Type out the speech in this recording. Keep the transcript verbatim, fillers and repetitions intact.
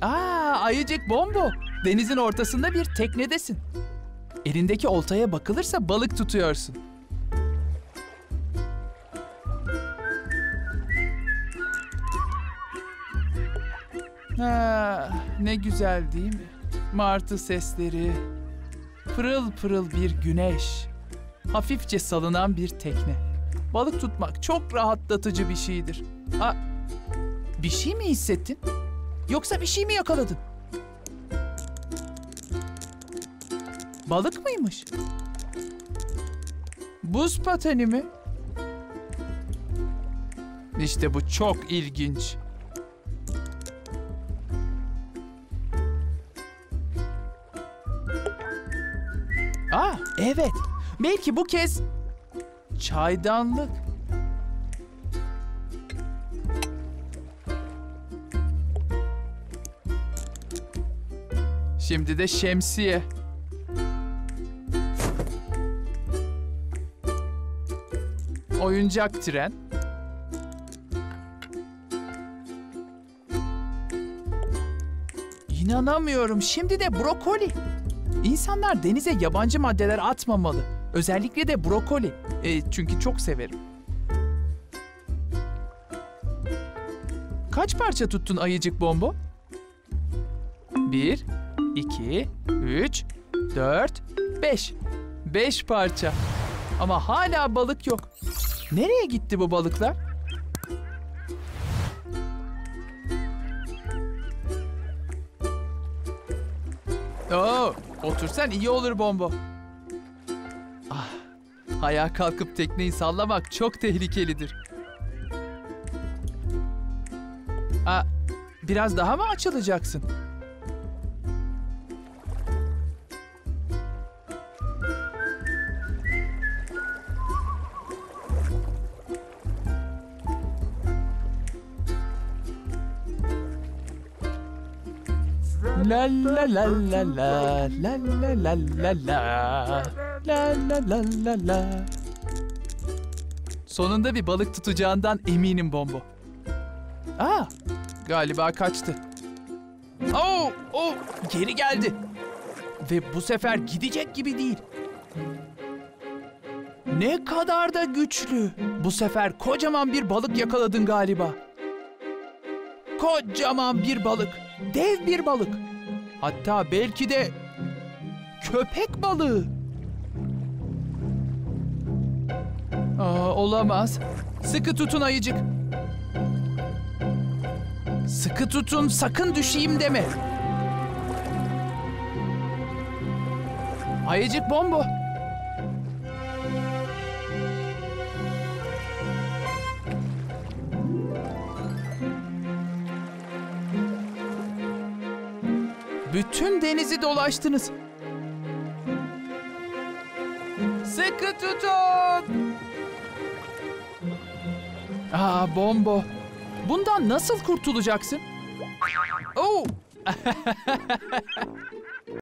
Aa, ayıcık Bombo. Denizin ortasında bir teknedesin. Elindeki oltaya bakılırsa balık tutuyorsun. Ha, ne güzel değil mi? Martı sesleri, pırıl pırıl bir güneş, hafifçe salınan bir tekne. Balık tutmak çok rahatlatıcı bir şeydir. Aa, bir şey mi hissettin? Yoksa bir şey mi yakaladın? Balık mıymış? Buz pateni mi? İşte bu çok ilginç. Aa, evet. Belki bu kez çaydanlık. Şimdi de şemsiye. Oyuncak tren. İnanamıyorum. Şimdi de brokoli. İnsanlar denize yabancı maddeler atmamalı. Özellikle de brokoli. E, çünkü çok severim. Kaç parça tuttun ayıcık Bombo? Bir, iki, üç, dört, beş. Beş parça. Ama hala balık yok. Nereye gitti bu balıklar? Oo, otursan iyi olur Bombo. Ah, ayağa kalkıp tekneyi sallamak çok tehlikelidir. Aa, biraz daha mı açılacaksın? La la la la la la la la la la la la la la la. Sonunda bir balık tutacağından eminim Bombo. Aa, galiba kaçtı. Oh, oh, geri geldi. Ve bu sefer gidecek gibi değil. Ne kadar da güçlü. Bu sefer kocaman bir balık yakaladın galiba. Kocaman bir balık. Dev bir balık. Hatta belki de köpek balığı. Aa, olamaz. Sıkı tutun ayıcık. Sıkı tutun, sakın düşeyim deme. Ayıcık Bombo. Bütün denizi dolaştınız. Sıkı tutun. Aa, Bombo. Bundan nasıl kurtulacaksın? Oh!